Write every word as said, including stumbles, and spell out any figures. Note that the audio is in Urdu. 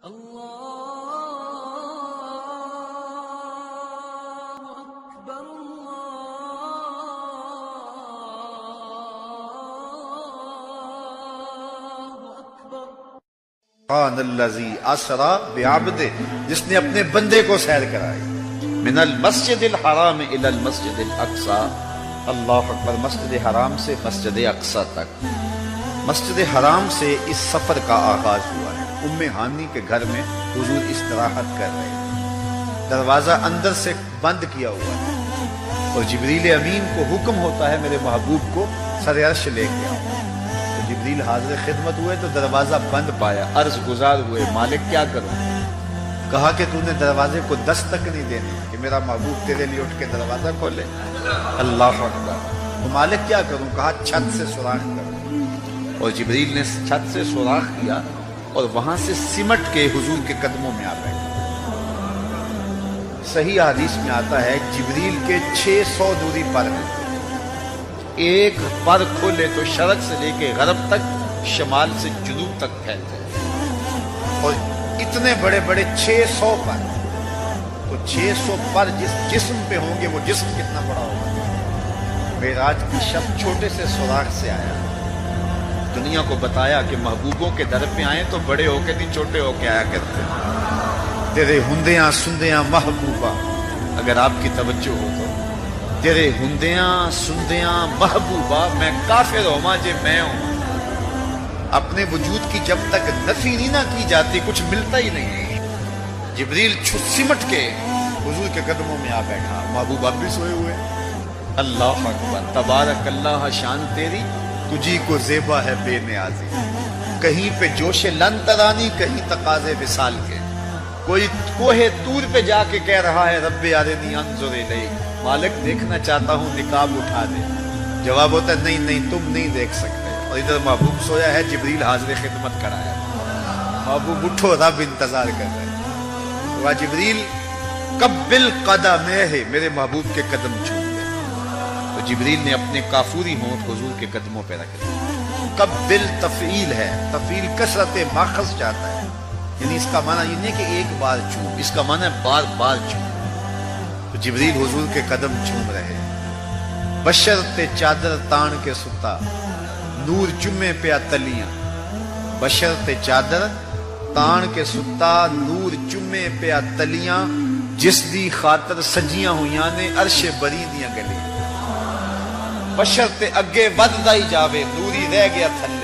سبحان الذی اسری بعبدہ، جس نے اپنے بندے کو سیر کرائی من المسجد الحرام الی المسجد الاقصی، اللہ اکبر، مسجد حرام سے مسجد اقصی تک۔ مسجد حرام سے اس سفر کا آغاز ہوا ہے۔ ام ہانی کے گھر میں حضور استراحت کر رہے ہیں، دروازہ اندر سے بند کیا ہوا ہے اور جبریل امین کو حکم ہوتا ہے میرے محبوب کو سر عرش لے کے آؤ۔ تو جبریل حاضر خدمت ہوئے تو دروازہ بند پایا، عرض گزار ہوئے مالک کیا کروں؟ کہا کہ تو نے دروازے کو دستک نہیں دینی کہ میرا محبوب تیرے لیے اٹھ کے دروازہ کھولے۔ اللہ اکبر، تو مالک کیا کروں؟ کہا چھت سے سوراخ کروں۔ اور جبریل نے چھت سے سوراخ کیا اور وہاں سے سمٹ کے حضور کے قدموں میں آ بیٹھا۔ صحیح حدیث میں آتا ہے جبریل کے چھ سو دوری پر ہیں، ایک پر کھولے تو شرق سے لے کے غرب تک، شمال سے جنوب تک پھیلتے ہیں، اور اتنے بڑے بڑے چھ سو پر، تو چھ سو پر جس جسم پہ ہوں گے وہ جسم کتنا بڑا ہوگا۔ معراج کی شب چھوٹے سے سوراخ سے آیا، دنیا کو بتایا کہ محبوبوں کے در پہ آئیں تو بڑے ہو کے نہیں چھوٹے ہو کے آیا کرتے ہیں۔ تیرے ہندیاں سندیاں محبوبہ، اگر آپ کی توجہ ہو تو، تیرے ہندیاں سندیاں محبوبہ، میں کافر ہوں جے میں ہوں۔ اپنے وجود کی جب تک نفی نہیں نہ کی جاتی کچھ ملتا ہی نہیں۔ جبریل سمٹ کے حضور کے قدموں میں آ بیٹھا، محبوب اب بھی سوئے ہوئے۔ اللہ اکبر، تبارک اللہ، شان تیری تجھی کو زیبا ہے بے نیازی، کہیں پہ جوش لن ترانی، کہیں تقاضے وصال کے، کوئی کوہ طور پہ جا کے کہہ رہا ہے رب ارنی انظر الیک، مالک دیکھنا چاہتا ہوں نقاب اٹھا دے۔ جواب ہوتا ہے نہیں نہیں تم نہیں دیکھ سکتے، اور ادھر محبوب سویا ہے، جبریل حاضر خدمت کرایا، محبوب اٹھو رب انتظار کر رہے ہیں۔ وہ جبریل قبل قدمہ، میرے محبوب کے قدم چھو گئے، تو جبریل نے اپنے کافوری ہونٹ حضور کے قدموں پہ رکھ دیا۔ قبل تفعیل ہے، تفعیل کثرت ماخذ جاتا ہے، یعنی اس کا معنی یہ نہیں کہ ایک بار چوم، اس کا معنی ہے بار بار چوم۔ تو جبریل حضور کے قدم چوم رہے، بشرط چادر تان کے ستا، نور چمے پہ تلیاں، بشرط چادر تان کے ستا، نور چمے پہ تلیاں، جس دی خاطر سجیاں ہویاں نے عرش بری دیاں گلیاں، بشرط اگے وددا ہی جاوے، نوری رہ گیا تھلے۔